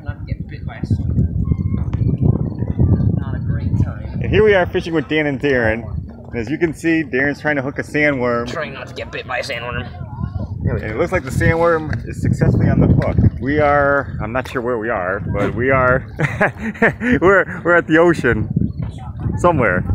not to get bit by a sword. Not a great time. And here we are fishing with Dan and Darren. And as you can see, Darren's trying to hook a sandworm. Trying not to get bit by a sandworm. And it looks like the sandworm is successfully on the hook. We are, I'm not sure where we are, but we are, we're at the ocean somewhere.